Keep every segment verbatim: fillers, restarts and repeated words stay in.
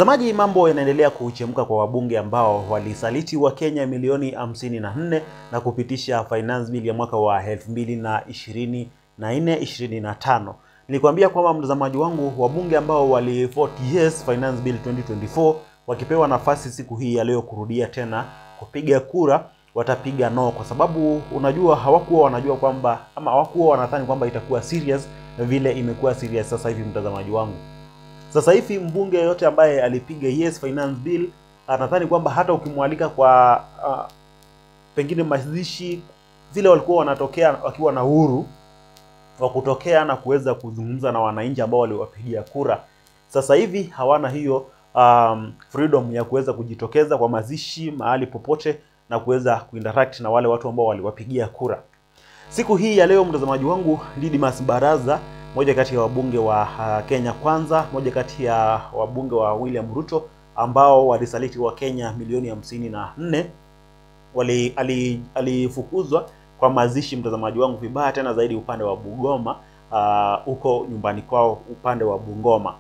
Mtazamaji, mambo yanaendelea kuchemka kwa wabunge ambao walisaliti wa Kenya milioni hamsini na nne na kupitisha finance bill ya mwaka wa elfu mbili ishirini na nne ishirini na tano. Nilikwambia kwamba mtazamaji wangu, wabunge ambao wali vote yes finance bill twenty twenty-four wakipewa nafasi siku hii ya leo kurudia tena kupiga kura, watapiga no, kwa sababu unajua hawakuwa wanajua kwamba ama hawakuwa wanadhani kwamba itakuwa serious vile imekuwa serious sasa hivi. Mtazamaji wangu, sasa hivi mbunge yote ambaye alipiga yes finance bill anadhani kwamba hata ukimwalika kwa uh, pengine mazishi zile walikuwa wanatokea wakiwa na uhuru wa kutokea na kuweza kuzungumza na wananchi ambao waliwapigia kura, sasa hivi hawana hiyo um, freedom ya kuweza kujitokeza kwa mazishi mahali popote na kuweza kuinteract na wale watu ambao waliwapigia kura. Siku hii ya leo mtazamaji wangu, Didmus Barasa, moja kati ya wabunge wa uh, Kenya Kwanza, moja kati ya wabunge wa William Ruto ambao walisaliti wa Kenya milioni hamsini na nne, wali alifukuzwa ali kwa mazishi mtazamaji wangu vibaya tena zaidi upande wa Bugoma, huko uh, nyumbani kwao upande wa Bugoma.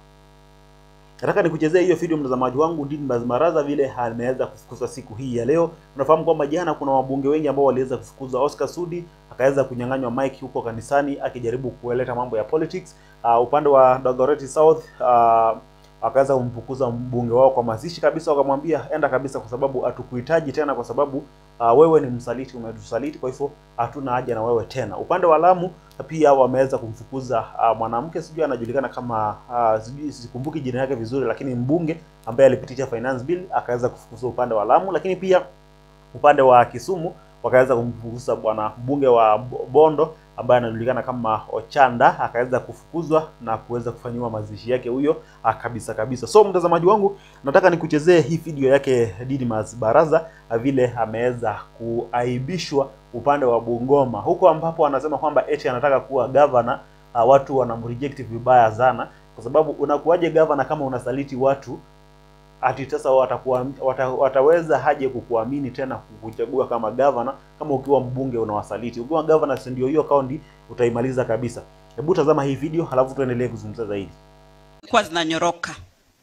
Nataka nikuchezee hiyo video mtazamaji wangu, Didmus Barasa vile ameweza kufukuzwa siku hii ya leo. Unafahamu kwamba jana kuna wabunge wengi ambao waliweza kufukuzwa. Oscar Sudi akaweza kunyang'anywa mic huko kanisani akijaribu kueleta mambo ya politics. Uh, upande wa Dagoretti South uh, akaweza kumfukuza mbunge wao kwa mazishi kabisa, wakamwambia enda kabisa kwa sababu hatukuhitaji tena, kwa sababu uh, wewe ni msaliti, umetusaliti, kwa hivyo hatuna haja na wewe tena. Upande wa Lamu pia wameweza kumfukuza uh, mwanamke, sijui anajulikana kama uh, sijui sikumbuki jina yake vizuri, lakini mbunge ambaye alipitisha finance bill akaweza kufukuzwa upande wa Lamu. Lakini pia upande wa Kisumu wakaweza kumfukuza bwana mbunge wa Bondo ambaye anajulikana kama Ochanda, akaweza kufukuzwa na kuweza kufanywa mazishi yake huyo kabisa kabisa. So mtazamaji wangu, nataka nikuchezee hii video yake Didmus Barasa vile ameweza kuaibishwa upande wa Bugoma, huko ambapo anasema kwamba eti anataka kuwa governor. Uh, watu wanamreject vibaya sana, kwa sababu unakuaje governor kama unasaliti watu? Ati sasa watakuwa wata, wataweza haje kukuamini tena kukuchagua kama governor kama ukiwa mbunge unawasaliti? Ukiwa governor ndio hiyo kaunti utaimaliza kabisa. Hebu tazama hii video halafu tuendelee kuzungumza zaidi. Kwa zinanyoroka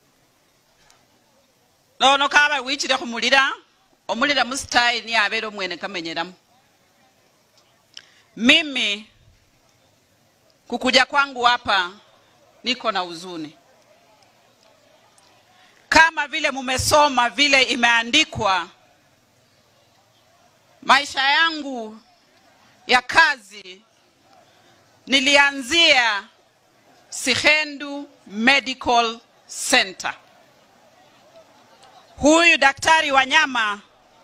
no no kaba wichire kumulira omulira mustai ni abero mwene kamenyeramu. Mimi kukuja kwangu hapa niko na huzuni, kama vile mumesoma vile imeandikwa. Maisha yangu ya kazi nilianzia Sihendu Medical Center. Huyu daktari wa nyama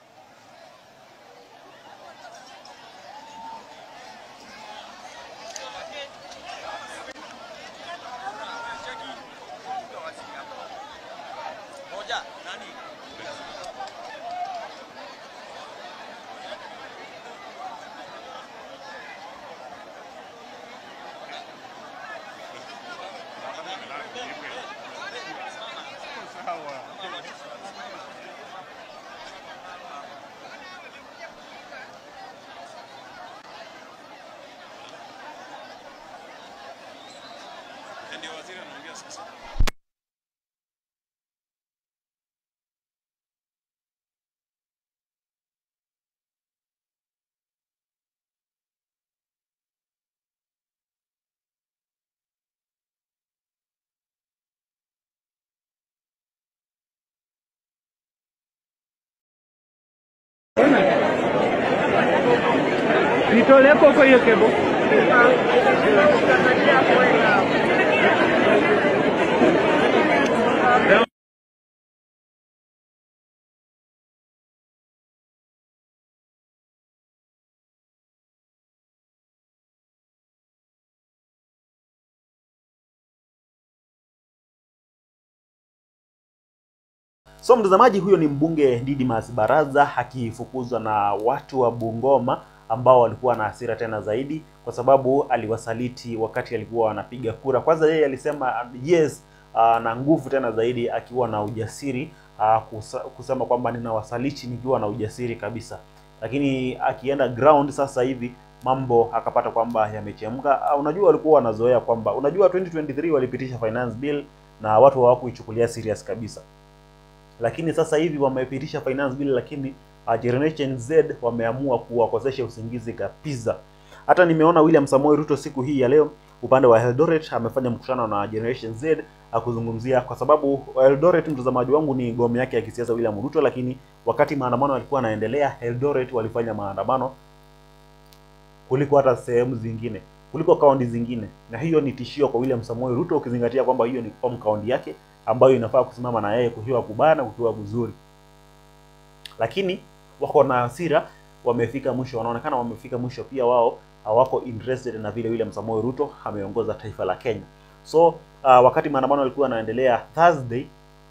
ndio waziri anaongea sasa. Nitole poco hiyo kebo. So mtazamaji, huyo ni mbunge Didmus Barasa akifukuzwa na watu wa Bugoma ambao walikuwa na hasira tena zaidi kwa sababu aliwasaliti wakati alikuwa anapiga kura. Kwanza yeye alisema yes uh, na nguvu tena zaidi akiwa na ujasiri uh, kusema kwamba ninawasaliti nikiwa na ujasiri kabisa. Lakini akienda ground sasa hivi mambo akapata kwamba yamechemka. Uh, unajua walikuwa wanazoea kwamba unajua twenty twenty-three walipitisha finance bill na watu hawakuichukulia serious kabisa. lakini sasa hivi wamepitisha finance bill, lakini uh, Generation Z wameamua kuwakosesha usingizi kabisa. Hata nimeona William Samoei Ruto siku hii ya leo upande wa Eldoret amefanya mkutano na Generation Z akuzungumzia, kwa sababu Eldoret, mtazamaji wangu, ni ngome yake ya kisiasa William Ruto, lakini wakati maandamano yalikuwa yanaendelea, Eldoret walifanya maandamano kuliko hata sehemu zingine, kuliko kaunti zingine, na hiyo ni tishio kwa William Samoei Ruto, ukizingatia kwamba hiyo ni home county yake ambayo inafaa kusimama na yeye kukiwa kubana kukiwa vizuri. Lakini wako na hasira, wamefika mwisho, wanaonekana wamefika mwisho pia wao, hawako interested na vile William Samoei Ruto ameongoza taifa la Kenya. So uh, wakati maandamano yalikuwa yanaendelea Thursday,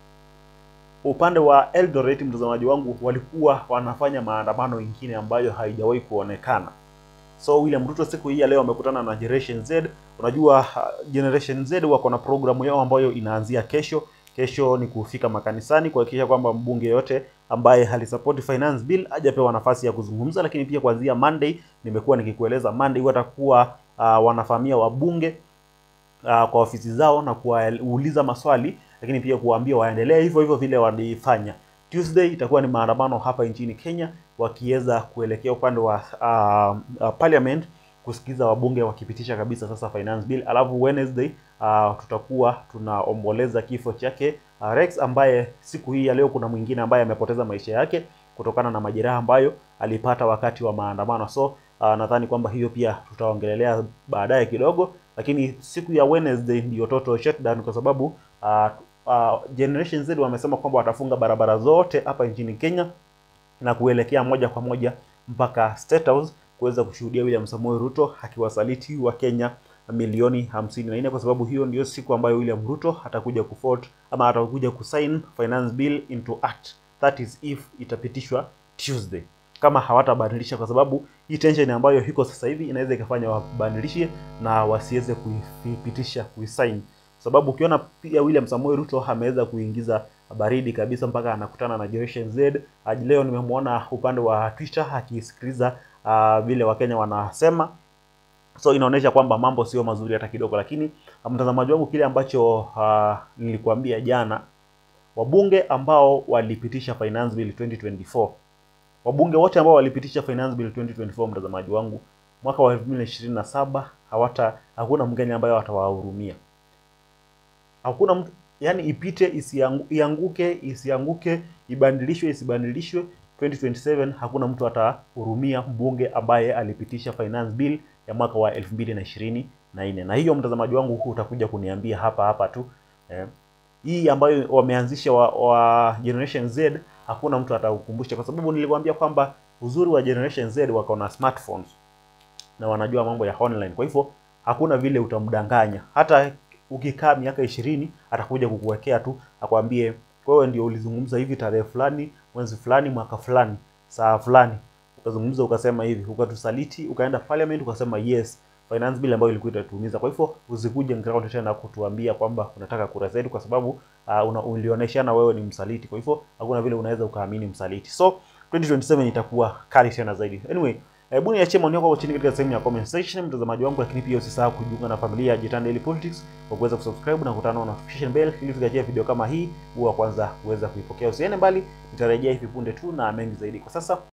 upande wa Eldoret, mtazamaji wangu, walikuwa wanafanya maandamano mengine ambayo haijawahi kuonekana. So William Ruto siku hii ya leo amekutana na Generation Z. Unajua uh, Generation Z wako na programu yao ambayo inaanzia kesho. Kesho ni kufika makanisani kuhakikisha kwamba mbunge yote ambaye halisupport finance bill hajapewa nafasi ya kuzungumza, lakini pia kuanzia Monday, nimekuwa nikikueleza, Monday watakuwa uh, wanafahamia wabunge uh, kwa ofisi zao na kuwauliza maswali, lakini pia kuwaambia waendelee hivyo hivyo vile walifanya. Tuesday itakuwa ni maandamano hapa nchini Kenya, wakiweza kuelekea upande wa uh, uh, parliament kusikiza wabunge wakipitisha kabisa sasa finance bill. Alafu Wednesday uh, tutakuwa tunaomboleza kifo chake uh, Rex, ambaye siku hii ya leo kuna mwingine ambaye amepoteza maisha yake kutokana na majeraha ambayo alipata wakati wa maandamano. So uh, nadhani kwamba hiyo pia tutaongelelea baadaye kidogo, lakini siku ya Wednesday ndio total shutdown, kwa sababu uh, uh, Generation Z wamesema kwamba watafunga barabara zote hapa nchini Kenya na kuelekea moja kwa moja mpaka State House kuweza kushuhudia William Samoei Ruto akiwasaliti wa Kenya milioni hamsini na nne, kwa sababu hiyo ndio siku ambayo William Ruto atakuja kuvote ama atakuja kusign finance bill into act. That is if itapitishwa Tuesday, kama hawatabadilisha, kwa sababu hii tension ambayo iko sasa hivi inaweza ikafanya wabadilishe na wasiweze kuipitisha kuisign. Sababu ukiona pia William Samoei Ruto ameweza kuingiza baridi kabisa mpaka anakutana na Generation Z. Leo nimemwona upande wa Twitter akisikiliza uh, vile Wakenya wanasema. So inaonyesha kwamba mambo sio mazuri hata kidogo, lakini mtazamaji wangu, kile ambacho uh, nilikuambia jana, wabunge ambao walipitisha finance bill twenty twenty-four, wabunge wote ambao walipitisha finance bill twenty twenty-four, mtazamaji wangu, mwaka wa elfu mbili ishirini na saba hawata hakuna Mkenya ambaye watawahurumia. Hakuna mtu, yani ipite isianguke isianguke, ibadilishwe isibadilishwe, twenty twenty-seven hakuna mtu atahurumia mbunge ambaye alipitisha finance bill ya mwaka wa elfu mbili ishirini na nne. Na hiyo mtazamaji wangu, huu utakuja kuniambia hapa hapa tu eh, hii ambayo wameanzisha wa, wa Generation Z, hakuna mtu atakukumbusha, kwa sababu nilikwambia kwamba uzuri wa Generation Z wako na smartphones na wanajua mambo ya online. Kwa hivyo hakuna vile utamdanganya, hata ukikaa miaka ishirini atakuja kukuwekea tu akwambie wewe ndio ulizungumza hivi tarehe fulani, mwezi fulani, mwaka fulani, saa fulani, ukazungumza ukasema hivi, ukatusaliti, ukaenda parliament ukasema yes, finance bill ambayo ilikuwa itatuumiza. Kwa hivyo usikuje ground tena kutuambia kwamba unataka kura zetu, kwa sababu uh, ulionyeshana wewe ni msaliti. Kwa hivyo hakuna vile unaweza ukaamini msaliti. So twenty twenty-seven itakuwa kali tena zaidi. Anyway, hebu niachie maoni yako chini katika sehemu ya comment section, mtazamaji wangu, lakini pia usisahau kujiunga na familia ya Jitan Daily Politics kwa kuweza kusubscribe na kutana na notification bell ili tukijia video kama hii uwe kwanza uweza kuipokea. Usiende mbali, nitarejea hivi punde tu na mengi zaidi. Kwa sasa